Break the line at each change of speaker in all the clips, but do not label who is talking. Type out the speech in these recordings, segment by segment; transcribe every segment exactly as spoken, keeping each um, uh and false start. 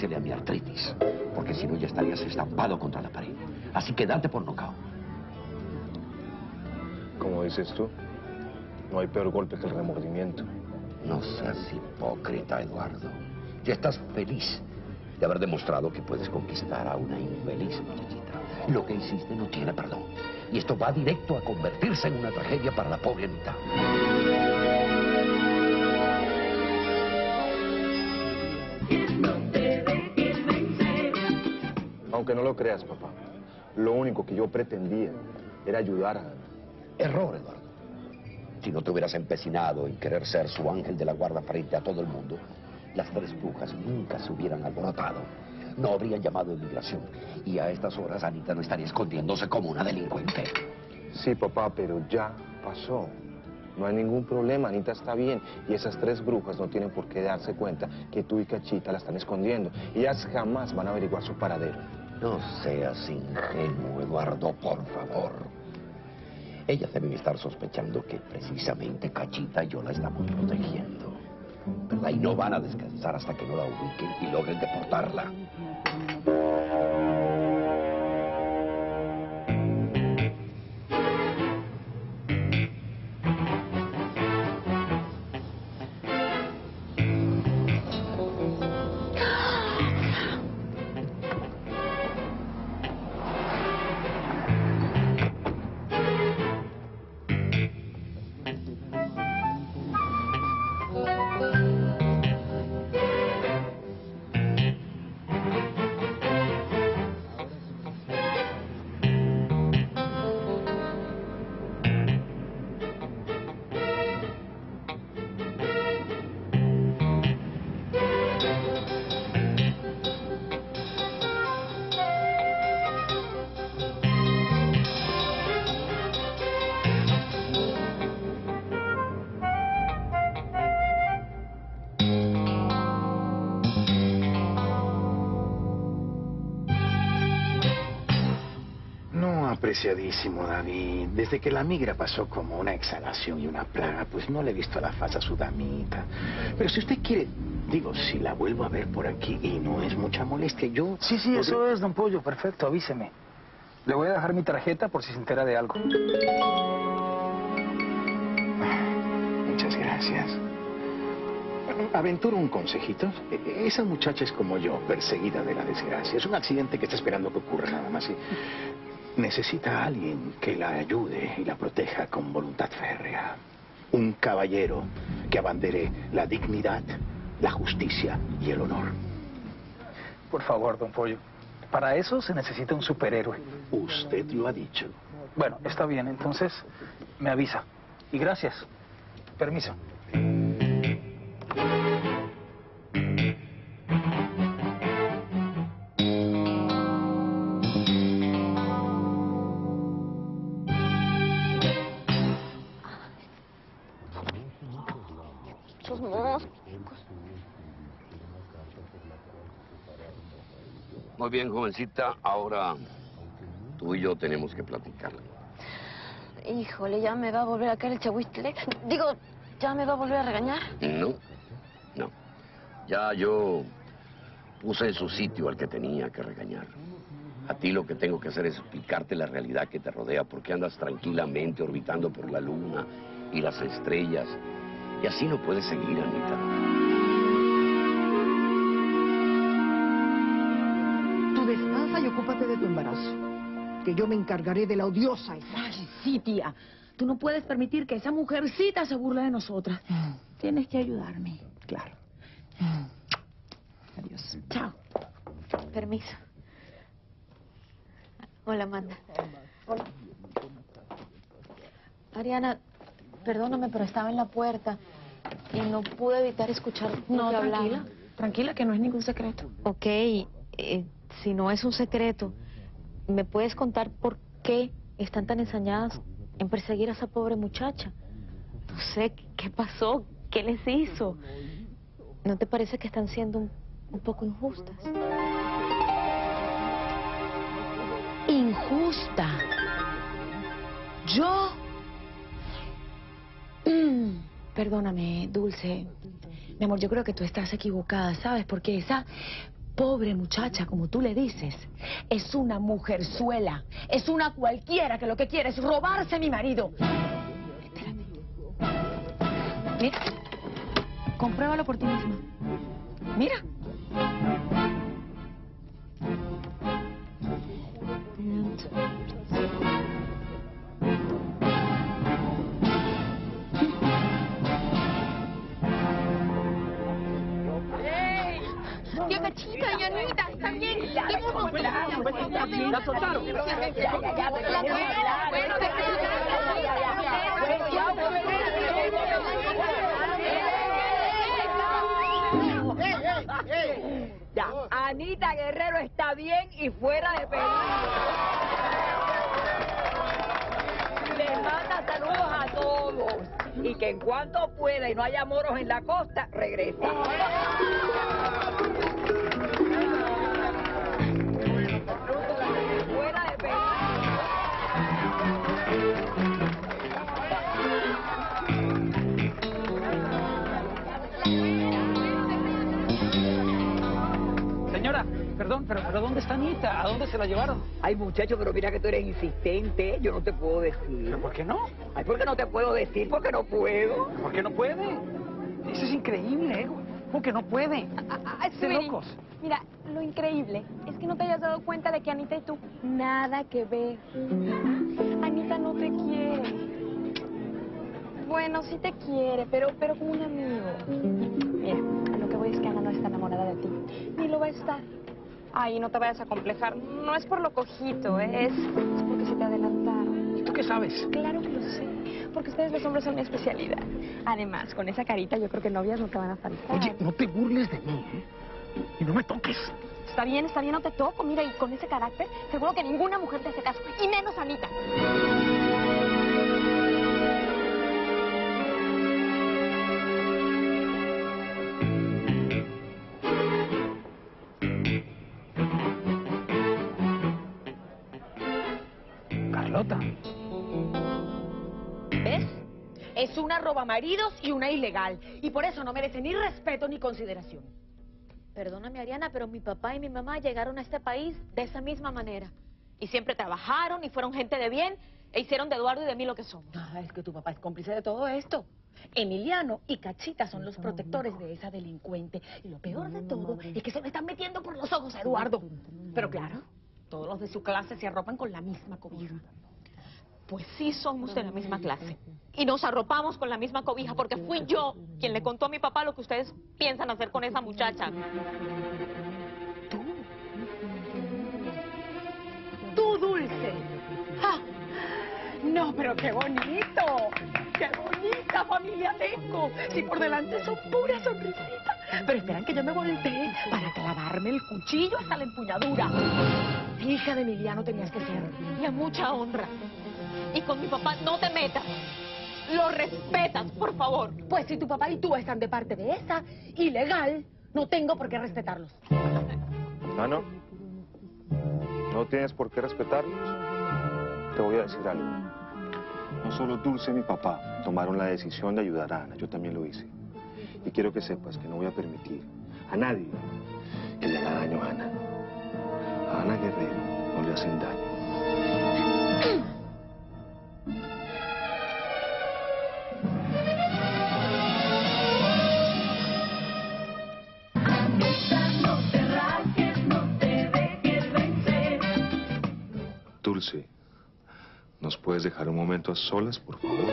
a mi artritis, porque si no ya estarías estampado contra la pared. Así que date por nocaut.
Como dices tú, no hay peor golpe que el remordimiento.
No seas hipócrita, Eduardo. Ya estás feliz de haber demostrado que puedes conquistar a una infeliz muchachita. Lo que hiciste no tiene perdón. Y esto va directo a convertirse en una tragedia para la pobre Anita.
Aunque no lo creas, papá, lo único que yo pretendía era ayudar a Ana.
Error, Eduardo. Si no te hubieras empecinado en querer ser su ángel de la guarda frente a todo el mundo, las tres brujas nunca se hubieran alborotado. No habrían llamado a inmigración. Y a estas horas Anita no estaría escondiéndose como una delincuente.
Sí, papá, pero ya pasó. No hay ningún problema, Anita está bien. Y esas tres brujas no tienen por qué darse cuenta que tú y Cachita la están escondiendo. Ellas jamás van a averiguar su paradero.
No seas ingenuo, Eduardo, por favor. Ellas deben estar sospechando que precisamente Cachita y yo la estamos protegiendo, ¿verdad? Y no van a descansar hasta que no la ubiquen y logren deportarla.
Apreciadísimo, David. Desde que la migra pasó como una exhalación y una plaga, pues no le he visto la faz a su damita. Pero si usted quiere, digo, si la vuelvo a ver por aquí y no es mucha molestia, yo...
Sí, sí, podré... eso es, don Pollo, perfecto, avíseme. Le voy a dejar mi tarjeta por si se entera de algo.
Muchas gracias. Aventuro un consejito. Esa muchacha es como yo, perseguida de la desgracia. Es un accidente que está esperando que ocurra nada más. Y... necesita a alguien que la ayude y la proteja con voluntad férrea. Un caballero que abandere la dignidad, la justicia y el honor.
Por favor, don Pollo. Para eso se necesita un superhéroe.
Usted lo ha dicho.
Bueno, está bien. Entonces, me avisa. Y gracias. Permiso.
Muy bien, jovencita, ahora tú y yo tenemos que platicar.
Híjole, ¿ya me va a volver a caer el chahuistle? Digo, ¿ya me va a volver a regañar?
No, no. Ya yo puse en su sitio al que tenía que regañar. A ti lo que tengo que hacer es explicarte la realidad que te rodea, porque andas tranquilamente orbitando por la luna y las estrellas. Y así no puedes seguir, Anita.
Tú descansa y ocúpate de tu embarazo, que yo me encargaré de la odiosa esa.
Ay, sí, tía. Tú no puedes permitir que esa mujercita se burle de nosotras. Tienes que ayudarme.
Claro. Adiós.
Chao. Permiso. Hola, Amanda.
Hola.
Ariana, perdóname, pero estaba en la puerta y no pude evitar escuchar
No,
lo que
tranquila.
hablaban.
Tranquila, que no es ningún secreto.
Ok, eh, si no es un secreto, ¿me puedes contar por qué están tan ensañadas en perseguir a esa pobre muchacha? No sé, ¿qué pasó? ¿Qué les hizo? ¿No te parece que están siendo un, un poco injustas?
Injusta. ¿Yo? Mm, perdóname, Dulce. Mi amor, yo creo que tú estás equivocada, ¿sabes? Porque esa... pobre muchacha, como tú le dices, es una mujerzuela, es una cualquiera que lo que quiere es robarse a mi marido. Espérate. Mira, compruébalo por ti misma. Mira.
Tía Cachita y Anita, ¿están bien?
La soltaron.
Bueno,
Ya, Anita Guerrero está bien y fuera de peligro. Les manda saludos a todos. Y que en cuanto pueda y no haya moros en la costa, regresa. Fuera de peligro.
Señora, perdón, pero, pero ¿dónde está Anita? ¿A dónde se la llevaron?
Ay, muchacho, pero mira que tú eres insistente. Yo no te puedo decir.
¿Pero por qué no?
Ay, ¿por qué no te puedo decir? Porque no puedo.
¿Por qué no puede? Eso es increíble, ¿eh? ¿Por qué no puede?
¡De
locos!
Mira, lo increíble es que no te hayas dado cuenta de que Anita y tú nada que ver. Anita no te quiere. Bueno, sí te quiere, pero, pero como un amigo. Mira, a lo que voy es que Ana no está enamorada de ti. Ni lo va a estar. Ay, no te vayas a complejar. No es por lo cojito, ¿eh? es, es porque se te adelantaron.
¿Y tú qué sabes?
Claro que lo sé, porque ustedes los hombres son mi especialidad. Además, con esa carita yo creo que novias no te van a faltar.
Oye, no te burles de mí, ¿eh? Y no me toques.
Está bien, está bien, no te toco. Mira, y con ese carácter, seguro que ninguna mujer te hace caso, y menos Anita.
Carlota.
¿Ves? Es una robamaridos y una ilegal. Y por eso no merece ni respeto ni consideración.
Perdóname, Ariana, pero mi papá y mi mamá llegaron a este país de esa misma manera. Y siempre trabajaron y fueron gente de bien e hicieron de Eduardo y de mí lo que somos.
Ah, es que tu papá es cómplice de todo esto. Emiliano y Cachita son los protectores de esa delincuente. Y lo peor de todo es que se le están metiendo por los ojos a Eduardo. Pero claro, todos los de su clase se arropan con la misma cobija.
Pues sí somos de la misma clase. Y nos arropamos con la misma cobija porque fui yo quien le contó a mi papá lo que ustedes piensan hacer con esa muchacha.
¿Tú? ¡Tú, Dulce! ¡Ja! No, pero qué bonito. ¡Qué bonita familia tengo! Si por delante son puras sonrisitas. Pero esperan que yo me voltee para clavarme el cuchillo hasta la empuñadura. Hija de Emiliano tenías que ser.
Y a mucha honra. Y con mi papá no te metas. Lo respetas, por favor.
Pues si tu papá y tú están de parte de esa ilegal, no tengo por qué respetarlos.
Ah, ¿no? ¿No tienes por qué respetarlos? Te voy a decir algo. No solo Dulce y mi papá tomaron la decisión de ayudar a Ana, yo también lo hice. Y quiero que sepas que no voy a permitir a nadie que le haga daño a Ana. A Ana Guerrero no le hacen daño. Dulce, ¿nos puedes dejar un momento a solas, por favor?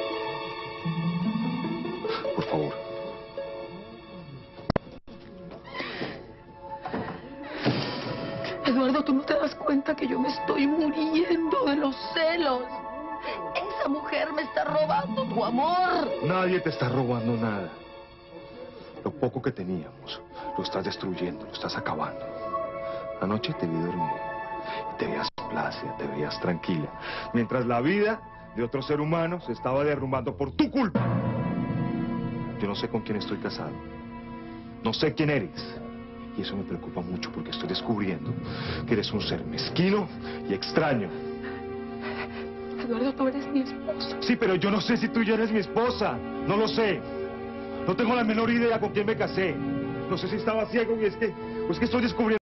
Por favor.
Eduardo, ¿tú no te das cuenta que yo me estoy muriendo de los celos? Esa mujer me está robando tu amor.
Nadie te está robando nada. Lo poco que teníamos, lo estás destruyendo, lo estás acabando. Anoche te vi dormir. Te veías plácida, te veías tranquila. Mientras la vida de otro ser humano se estaba derrumbando por tu culpa. Yo no sé con quién estoy casado. No sé quién eres. Y eso me preocupa mucho porque estoy descubriendo que eres un ser mezquino y extraño.
Eduardo, tú eres mi esposa.
Sí, pero yo no sé si tú ya eres mi esposa. No lo sé. No tengo la menor idea con quién me casé. No sé si estaba ciego y es que
Pues que estoy descubriendo.